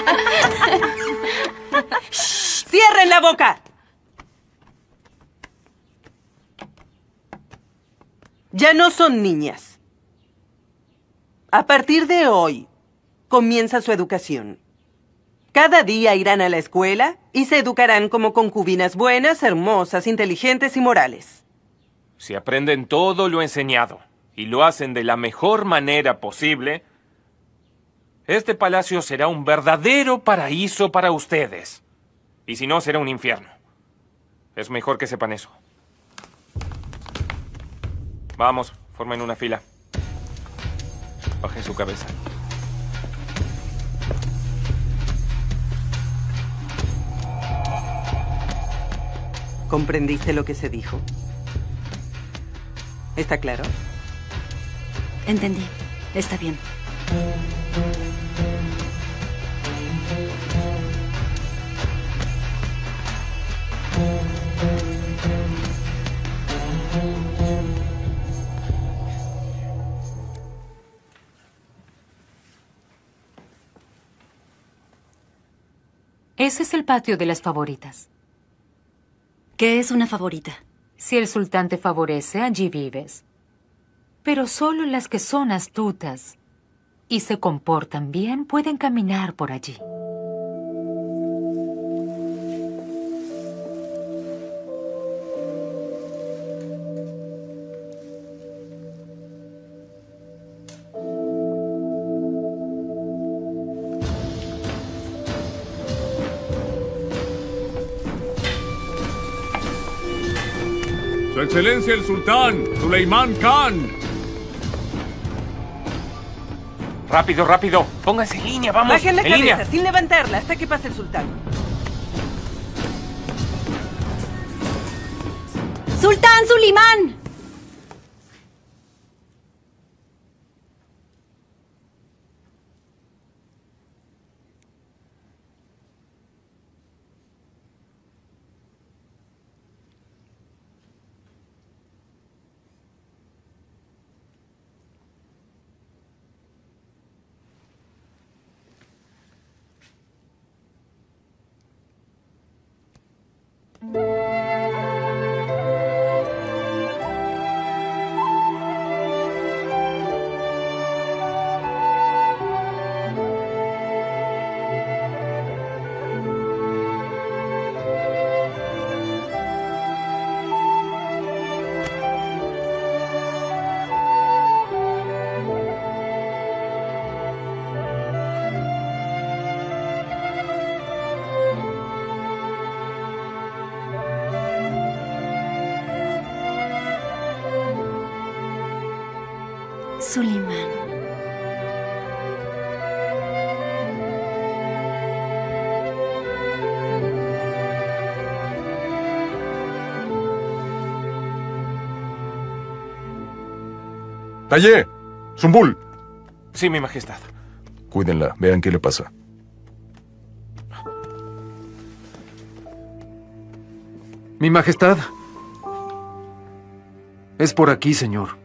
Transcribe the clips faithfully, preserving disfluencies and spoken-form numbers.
¡Shh! ¡Cierren la boca! Ya no son niñas. A partir de hoy, comienza su educación. Cada día irán a la escuela y se educarán como concubinas buenas, hermosas, inteligentes y morales. Si aprenden todo lo enseñado y lo hacen de la mejor manera posible, este palacio será un verdadero paraíso para ustedes. Y si no, será un infierno. Es mejor que sepan eso. Vamos, formen una fila. Bajen su cabeza. ¿Comprendiste lo que se dijo? ¿Está claro? Entendí. Está bien. Ese es el patio de las favoritas. ¿Qué es una favorita? Si el sultán te favorece, allí vives. Pero solo las que son astutas y se comportan bien pueden caminar por allí. Su Excelencia el Sultán, Suleimán Khan. Rápido, rápido. Pónganse en línea, vamos. Bajen la en cabeza, línea. sin levantarla, hasta que pase el sultán. ¡Sultán Sulimán! Sulimán. ¡Talle! ¡Zumbul! Sí, mi majestad. Cuídenla, vean qué le pasa. Mi majestad. Es por aquí, señor.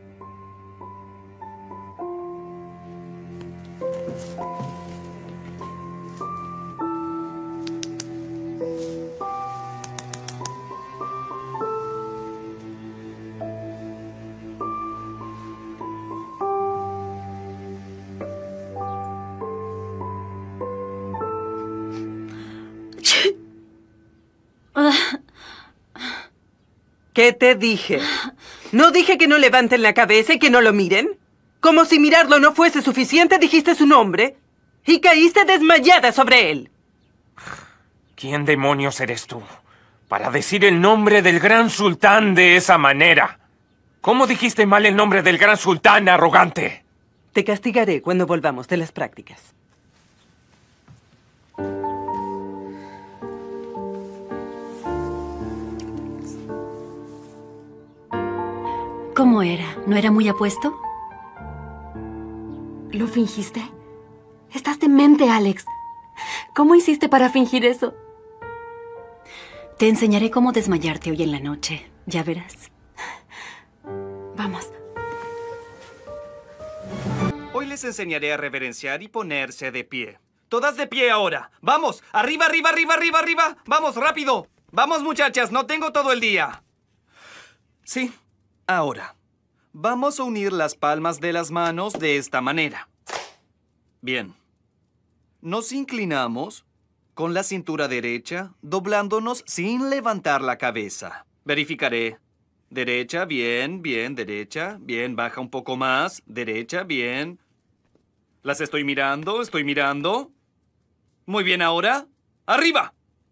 ¿Qué te dije? ¿No dije que no levanten la cabeza y que no lo miren? Como si mirarlo no fuese suficiente, dijiste su nombre y caíste desmayada sobre él. ¿Quién demonios eres tú para decir el nombre del gran sultán de esa manera? ¿Cómo dijiste mal el nombre del gran sultán, arrogante? Te castigaré cuando volvamos de las prácticas. ¿Cómo era? ¿No era muy apuesto? ¿Lo fingiste? Estás demente, Alex. ¿Cómo hiciste para fingir eso? Te enseñaré cómo desmayarte hoy en la noche. Ya verás. Vamos. Hoy les enseñaré a reverenciar y ponerse de pie. Todas de pie ahora. ¡Vamos! ¡Arriba, arriba, arriba, arriba, arriba! ¡Vamos, rápido! ¡Vamos, muchachas! No tengo todo el día. Sí, ahora. Vamos a unir las palmas de las manos de esta manera. Bien. Nos inclinamos con la cintura derecha, doblándonos sin levantar la cabeza. Verificaré. Derecha, bien, bien, derecha, bien, baja un poco más. Derecha, bien. Las estoy mirando, estoy mirando. Muy bien, ahora. ¡Arriba!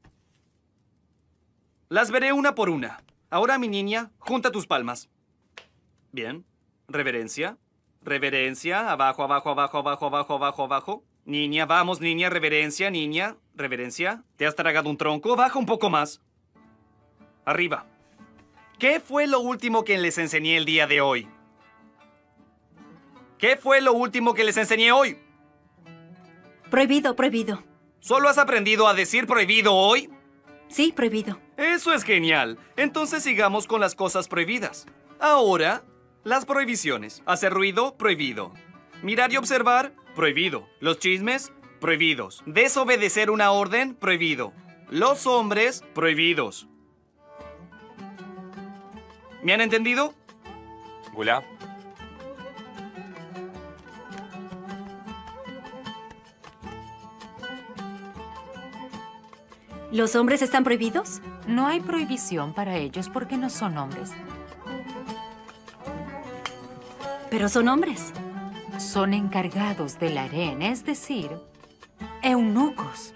Las veré una por una. Ahora, mi niña, junta tus palmas. Bien. Reverencia. Reverencia. Abajo, abajo, abajo, abajo, abajo, abajo, abajo. Niña, vamos, niña. Reverencia, niña. Reverencia. ¿Te has tragado un tronco? Baja un poco más. Arriba. ¿Qué fue lo último que les enseñé el día de hoy? ¿Qué fue lo último que les enseñé hoy? Prohibido, prohibido. ¿Solo has aprendido a decir prohibido hoy? Sí, prohibido. Eso es genial. Entonces sigamos con las cosas prohibidas. Ahora, las prohibiciones. Hacer ruido, prohibido. Mirar y observar, prohibido. Los chismes, prohibidos. Desobedecer una orden, prohibido. Los hombres, prohibidos. ¿Me han entendido? Gula. ¿Los hombres están prohibidos? No hay prohibición para ellos porque no son hombres. Pero son hombres. Son encargados del harén, es decir, eunucos.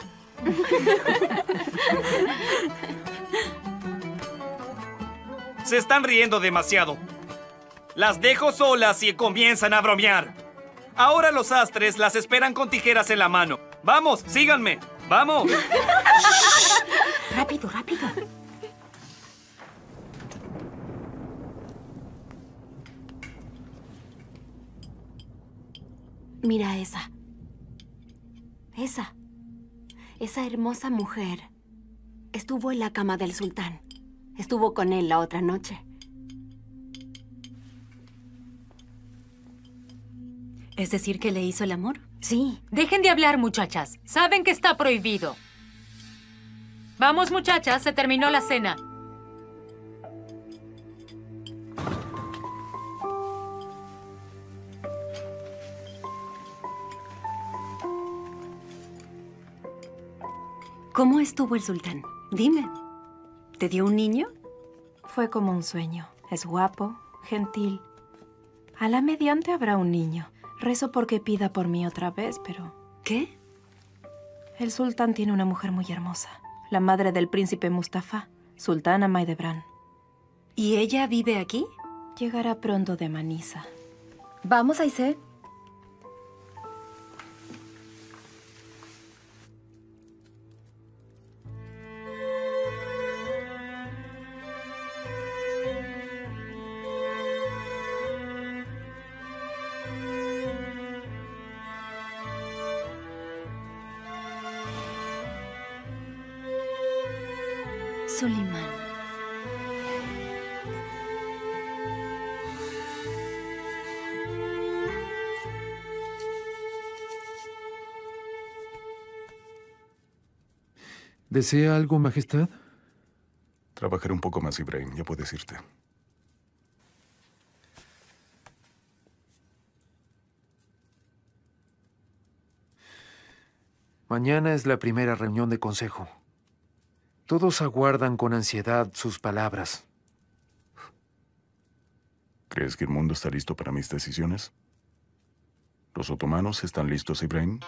Se están riendo demasiado. Las dejo solas y comienzan a bromear. Ahora los astres las esperan con tijeras en la mano. ¡Vamos, síganme! ¡Vamos! Rápido, rápido. Mira esa. Esa. Esa hermosa mujer estuvo en la cama del sultán. Estuvo con él la otra noche. ¿Es decir que le hizo el amor? Sí. Dejen de hablar, muchachas. Saben que está prohibido. Vamos, muchachas, se terminó la cena. ¿Cómo estuvo el sultán? Dime. ¿Te dio un niño? Fue como un sueño. Es guapo, gentil. A la mediante habrá un niño. Rezo porque pida por mí otra vez, pero... ¿Qué? El sultán tiene una mujer muy hermosa. La madre del príncipe Mustafa, sultana Maidebran. ¿Y ella vive aquí? Llegará pronto de Manisa. Vamos, Aisé. Solimán. ¿Desea algo, Majestad? Trabajaré un poco más, Ibrahim. Ya puedes irte. Mañana es la primera reunión de consejo. Todos aguardan con ansiedad sus palabras. ¿Crees que el mundo está listo para mis decisiones? ¿Los otomanos están listos, Ibrahim?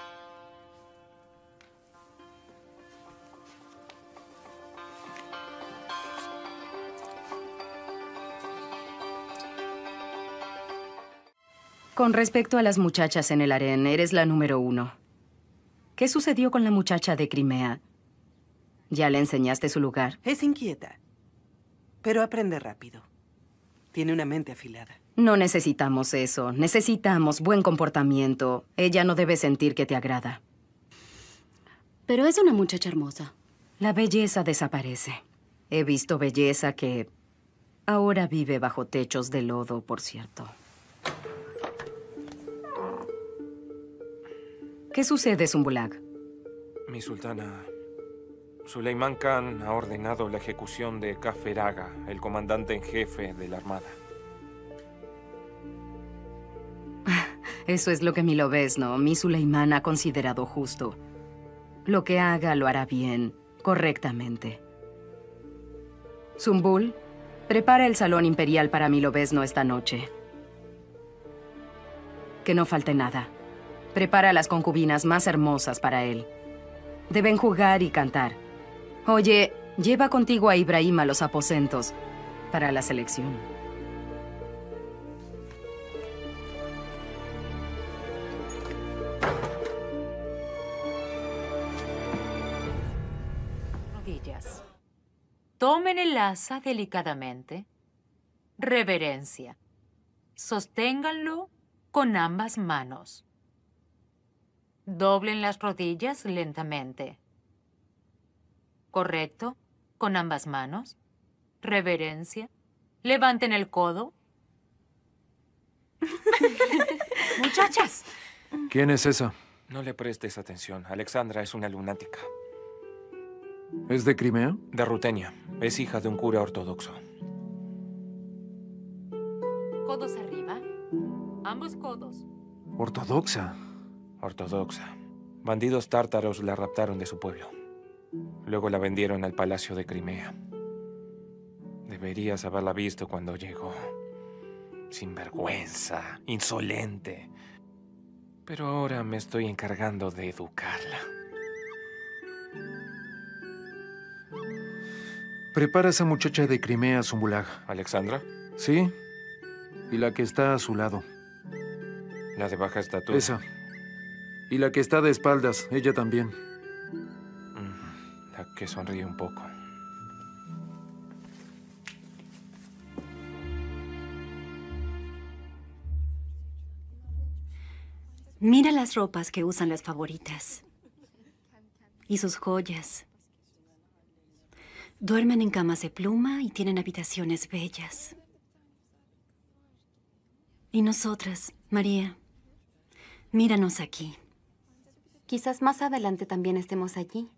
Con respecto a las muchachas en el harén, eres la número uno. ¿Qué sucedió con la muchacha de Crimea? ¿Ya le enseñaste su lugar? Es inquieta, pero aprende rápido. Tiene una mente afilada. No necesitamos eso. Necesitamos buen comportamiento. Ella no debe sentir que te agrada. Pero es una muchacha hermosa. La belleza desaparece. He visto belleza que ahora vive bajo techos de lodo, por cierto. ¿Qué sucede, Zumbulag? Mi sultana, Suleimán Khan ha ordenado la ejecución de Kafir Aga, el comandante en jefe de la armada. Eso es lo que mi lobezno, mi Suleimán, ha considerado justo. Lo que haga lo hará bien, correctamente. Zumbul, prepara el salón imperial para mi lobezno esta noche. Que no falte nada. Prepara las concubinas más hermosas para él. Deben jugar y cantar. Oye, lleva contigo a Ibrahim a los aposentos para la selección. Rodillas. Tomen el asa delicadamente. Reverencia. Sosténganlo con ambas manos. Doblen las rodillas lentamente. Correcto. Con ambas manos. Reverencia. Levanten el codo. Muchachas. ¿Quién es esa? No le prestes atención. Alexandra es una lunática. ¿Es de Crimea? De Rutenia. Es hija de un cura ortodoxo. Codos arriba. Ambos codos. Ortodoxa. Ortodoxa. Bandidos tártaros la raptaron de su pueblo. Luego la vendieron al palacio de Crimea. Deberías haberla visto cuando llegó. Sinvergüenza, insolente. Pero ahora me estoy encargando de educarla. Prepara a esa muchacha de Crimea, Zumbulag. ¿Alexandra? Sí. Y la que está a su lado. La de baja estatura. Esa. Y la que está de espaldas, ella también. La que sonríe un poco. Mira las ropas que usan las favoritas. Y sus joyas. Duermen en camas de pluma y tienen habitaciones bellas. Y nosotras, María, míranos aquí. Quizás más adelante también estemos allí.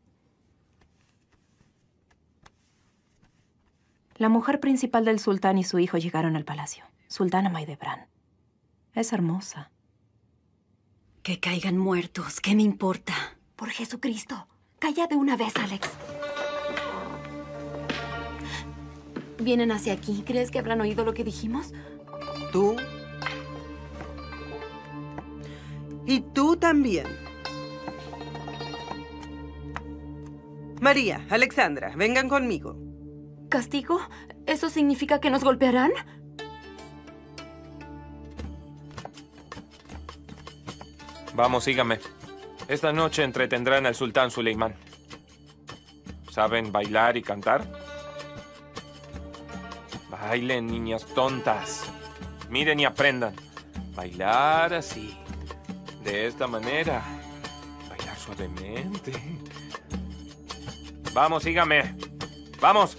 La mujer principal del sultán y su hijo llegaron al palacio. Sultana Maidebran. Es hermosa. Que caigan muertos, ¿qué me importa? Por Jesucristo, calla de una vez, Alex. Vienen hacia aquí. ¿Crees que habrán oído lo que dijimos? Tú. Y tú también. María, Alexandra, vengan conmigo. ¿Castigo? ¿Eso significa que nos golpearán? Vamos, síganme. Esta noche entretendrán al sultán Suleimán. ¿Saben bailar y cantar? Bailen, niñas tontas. Miren y aprendan. Bailar así. De esta manera. Bailar suavemente. Vamos, síganme. ¡Vamos!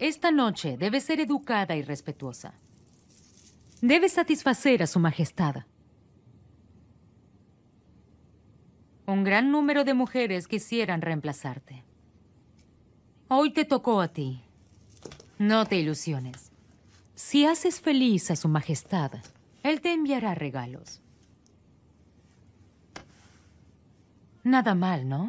Esta noche debe ser educada y respetuosa. Debe satisfacer a su majestad. Un gran número de mujeres quisieran reemplazarte. Hoy te tocó a ti. No te ilusiones. Si haces feliz a su majestad, él te enviará regalos. Nada mal, ¿no?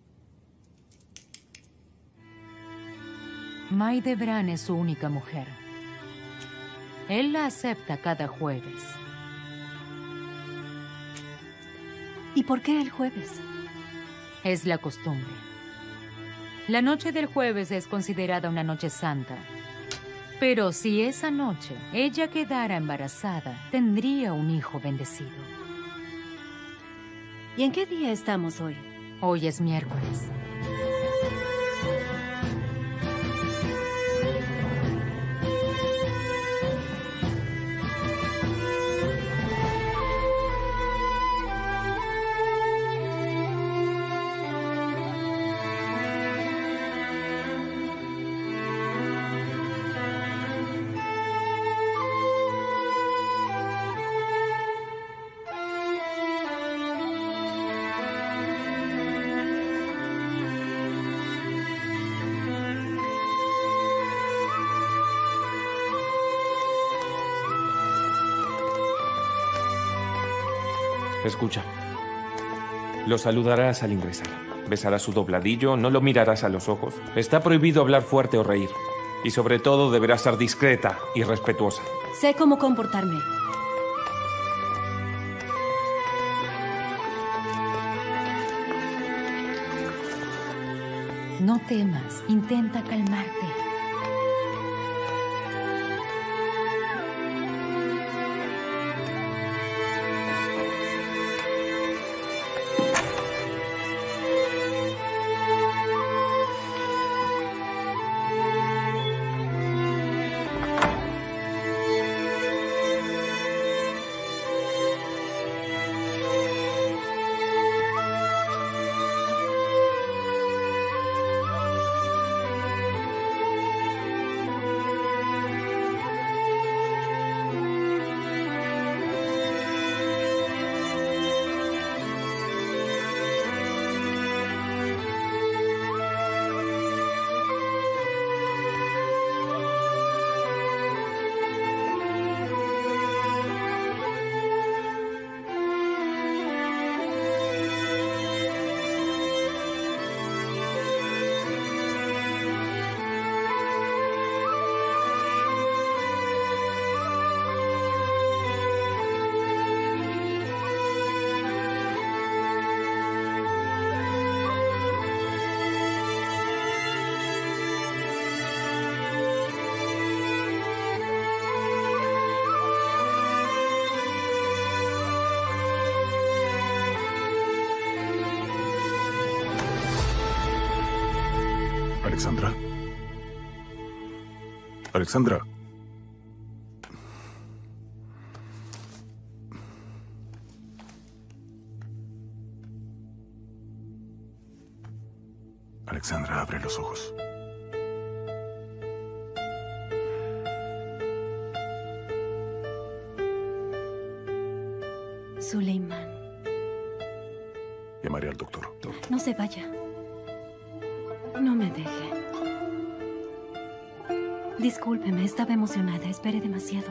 Mai de Bran es su única mujer. Él la acepta cada jueves. ¿Y por qué el jueves? Es la costumbre. La noche del jueves es considerada una noche santa. Pero si esa noche ella quedara embarazada, tendría un hijo bendecido. ¿Y en qué día estamos hoy? Hoy es miércoles. Escucha. Lo saludarás al ingresar. Besarás su dobladillo, no lo mirarás a los ojos. Está prohibido hablar fuerte o reír. Y sobre todo deberás ser discreta y respetuosa. Sé cómo comportarme. No temas, intenta calmarte. Alexandra. Alexandra. Alexandra, abre los ojos. Suleimán. Llamaré al doctor. No se vaya. No me deje. Discúlpeme, estaba emocionada. Esperé demasiado.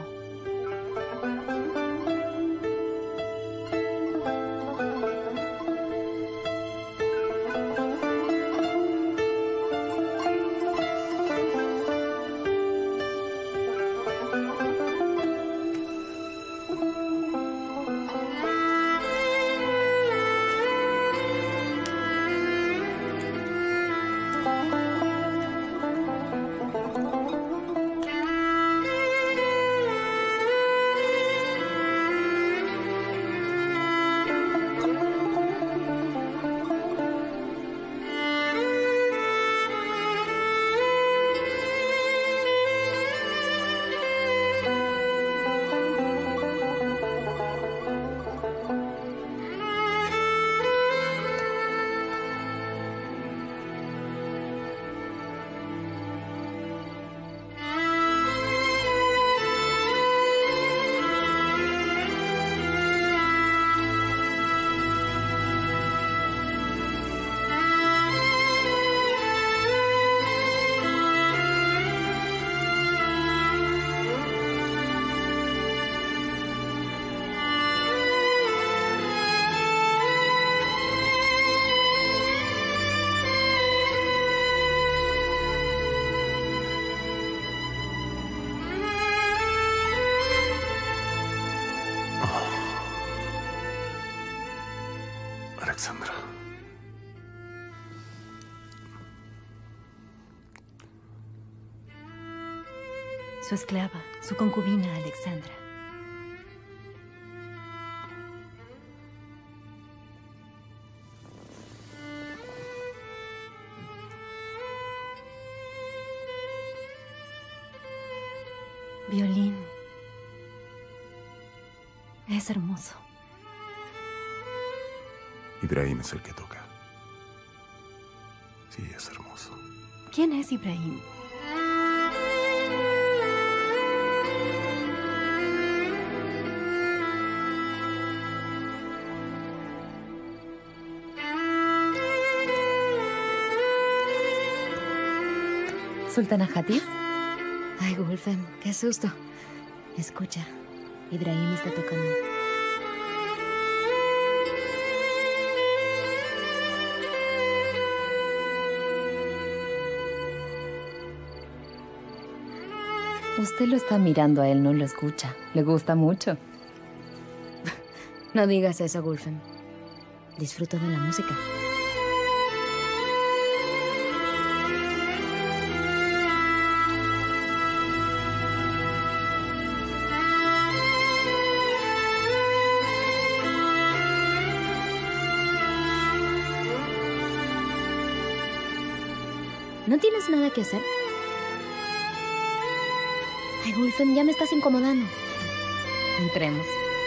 Alexandra. Su esclava, su concubina, Alexandra. Violín. Es hermoso. Ibrahim es el que toca. Sí, es hermoso. ¿Quién es Ibrahim? ¿Sultana Hatice? Ay, Gulfem, qué susto. Escucha, Ibrahim está tocando. Usted lo está mirando a él, no lo escucha. Le gusta mucho. No digas eso, Gulfem. Disfruto de la música. ¿No tienes nada que hacer? Ay, Gulfem, ya me estás incomodando. Entremos.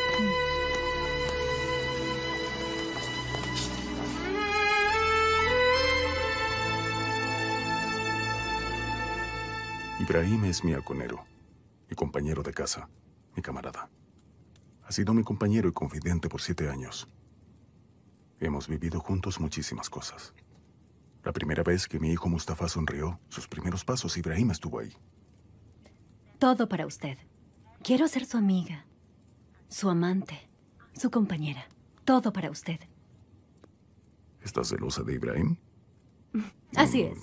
Ibrahim es mi halconero, mi compañero de casa, mi camarada. Ha sido mi compañero y confidente por siete años. Hemos vivido juntos muchísimas cosas. La primera vez que mi hijo Mustafa sonrió, sus primeros pasos, Ibrahim estuvo ahí. Todo para usted. Quiero ser su amiga, su amante, su compañera. Todo para usted. ¿Estás celosa de Ibrahim? Así es.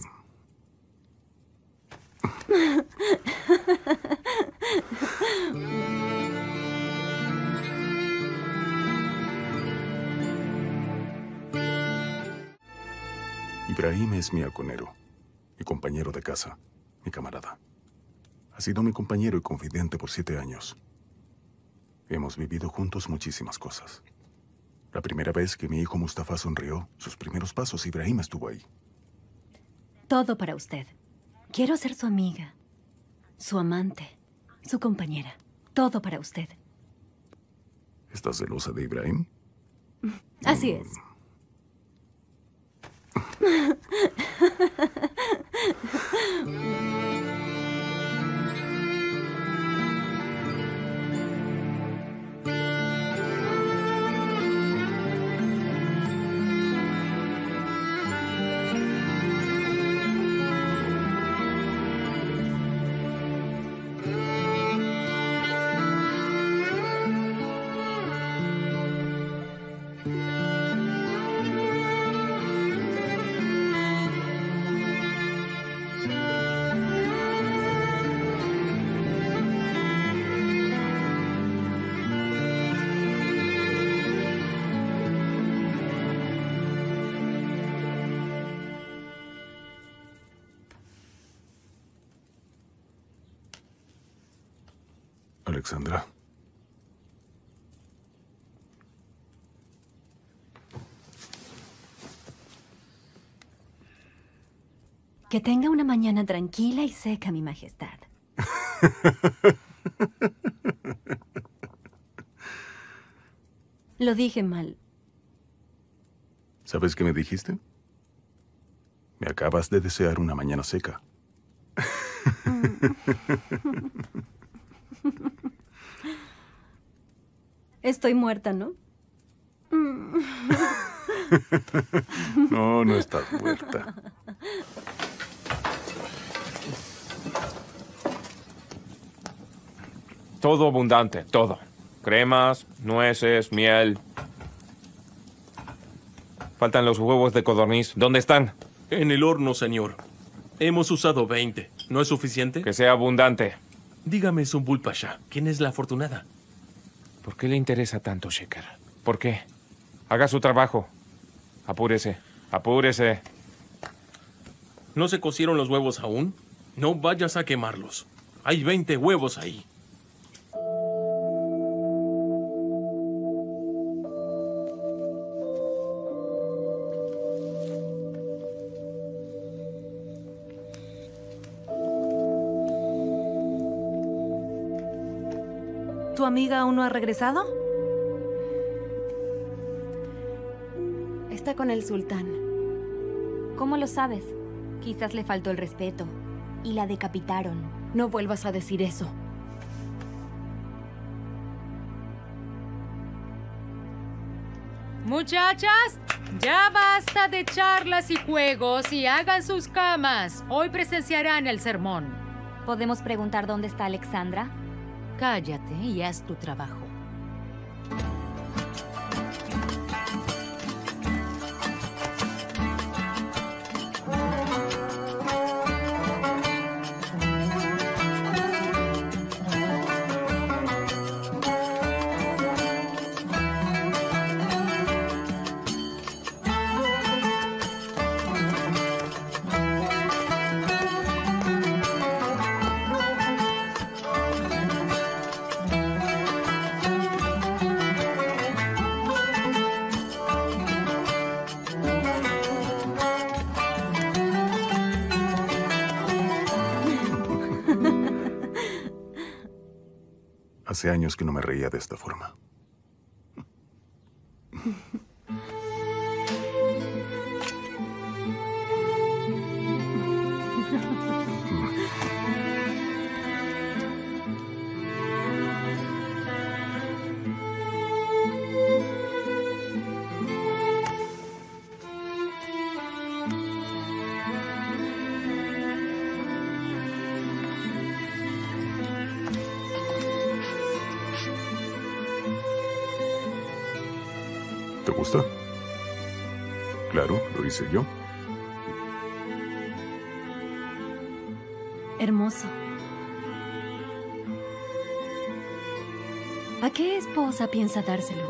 Ibrahim es mi halconero, mi compañero de casa, mi camarada. Ha sido mi compañero y confidente por siete años. Hemos vivido juntos muchísimas cosas. La primera vez que mi hijo Mustafa sonrió, sus primeros pasos, Ibrahim estuvo ahí. Todo para usted. Quiero ser su amiga, su amante, su compañera. Todo para usted. ¿Estás celosa de Ibrahim? Así es. Alexandra. Que tenga una mañana tranquila y seca, mi majestad. Lo dije mal. ¿Sabes qué me dijiste? Me acabas de desear una mañana seca. Estoy muerta, ¿no? No, no estás muerta. Todo abundante, todo. Cremas, nueces, miel. Faltan los huevos de codorniz. ¿Dónde están? En el horno, señor. Hemos usado veinte. ¿No es suficiente? Que sea abundante. Dígame, Zumbul Pasha, ¿quién es la afortunada? ¿Por qué le interesa tanto, Shekhar? ¿Por qué? Haga su trabajo. Apúrese, apúrese. ¿No se cocieron los huevos aún? No vayas a quemarlos. Hay veinte huevos ahí. ¿Tu amiga aún no ha regresado? Está con el sultán. ¿Cómo lo sabes? Quizás le faltó el respeto y la decapitaron. No vuelvas a decir eso. Muchachas, ya basta de charlas y juegos y hagan sus camas. Hoy presenciarán el sermón. ¿Podemos preguntar dónde está Alexandra? Cállate y haz tu trabajo. Hace años que no me reía de esta forma. ¿Te gusta? Claro, lo hice yo. Hermoso. ¿A qué esposa piensa dárselo?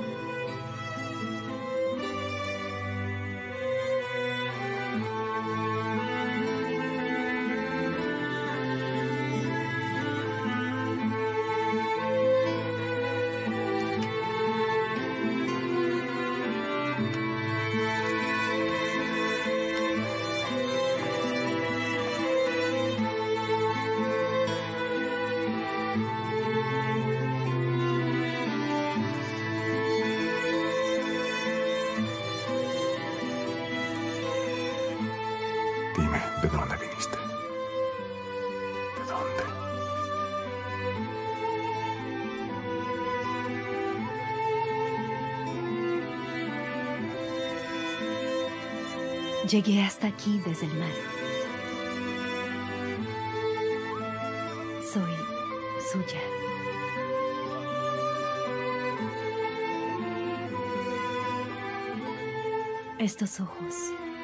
Dime, ¿de dónde viniste? ¿De dónde? Llegué hasta aquí desde el mar. Soy suya. Estos ojos.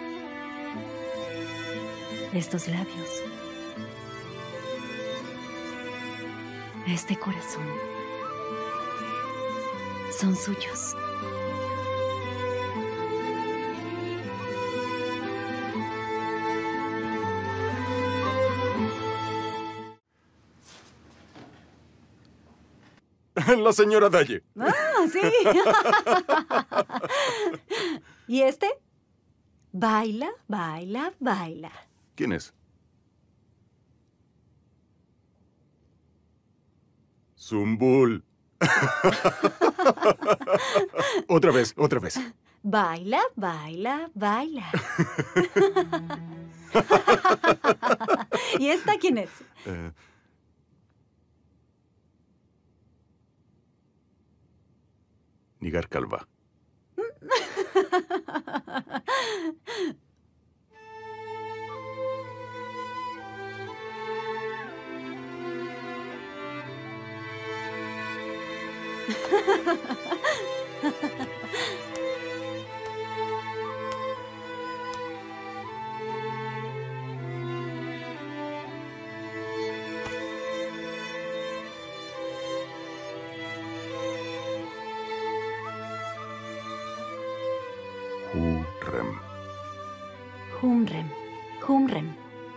Estos labios. Este corazón. Son suyos. La señora Daye. Ah, sí. ¿Y este? Baila, baila, baila. ¿Quién es? Zumbul. Otra vez, otra vez. Baila, baila, baila. ¿Y esta quién es? Eh, Nigar Calva. Hu Rem. Humrem. Humrem.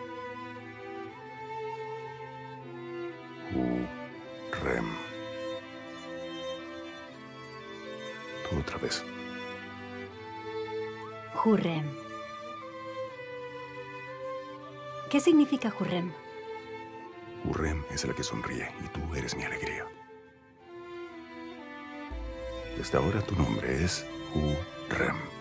Hu-Rem. Tú otra vez. Hurrem. ¿Qué significa Hurrem? Hu-Rem es la que sonríe y tú eres mi alegría. Desde ahora tu nombre es Hu-Rem.